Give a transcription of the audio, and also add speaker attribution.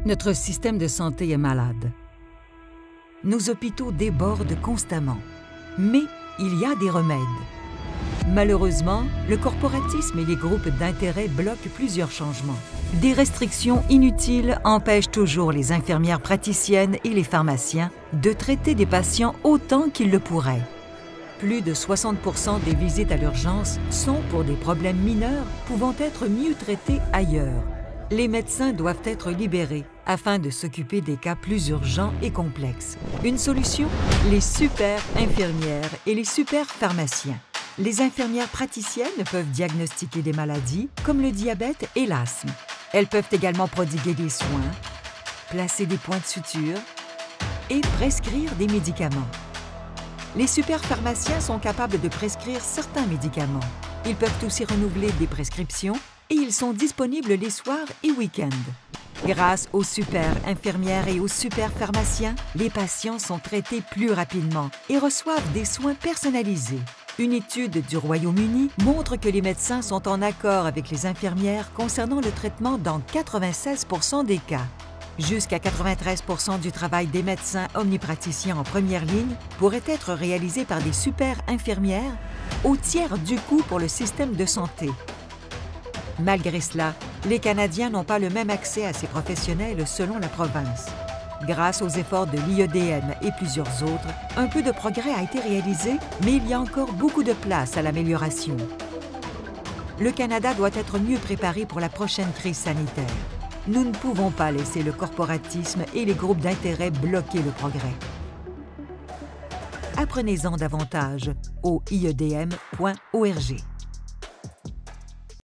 Speaker 1: Notre système de santé est malade. Nos hôpitaux débordent constamment. Mais il y a des remèdes. Malheureusement, le corporatisme et les groupes d'intérêt bloquent plusieurs changements. Des restrictions inutiles empêchent toujours les infirmières praticiennes et les pharmaciens de traiter des patients autant qu'ils le pourraient. Plus de 60% des visites à l'urgence sont pour des problèmes mineurs pouvant être mieux traités ailleurs. Les médecins doivent être libérés afin de s'occuper des cas plus urgents et complexes. Une solution? Les super infirmières et les super pharmaciens. Les infirmières praticiennes peuvent diagnostiquer des maladies comme le diabète et l'asthme. Elles peuvent également prodiguer des soins, placer des points de suture et prescrire des médicaments. Les super pharmaciens sont capables de prescrire certains médicaments. Ils peuvent aussi renouveler des prescriptions et ils sont disponibles les soirs et week-ends. Grâce aux super infirmières et aux super pharmaciens, les patients sont traités plus rapidement et reçoivent des soins personnalisés. Une étude du Royaume-Uni montre que les médecins sont en accord avec les infirmières concernant le traitement dans 96% des cas. Jusqu'à 93% du travail des médecins omnipraticiens en première ligne pourrait être réalisé par des super infirmières, au tiers du coût pour le système de santé. Malgré cela, les Canadiens n'ont pas le même accès à ces professionnels selon la province. Grâce aux efforts de l'IEDM et plusieurs autres, un peu de progrès a été réalisé, mais il y a encore beaucoup de place à l'amélioration. Le Canada doit être mieux préparé pour la prochaine crise sanitaire. Nous ne pouvons pas laisser le corporatisme et les groupes d'intérêt bloquer le progrès. Apprenez-en davantage au iedm.org.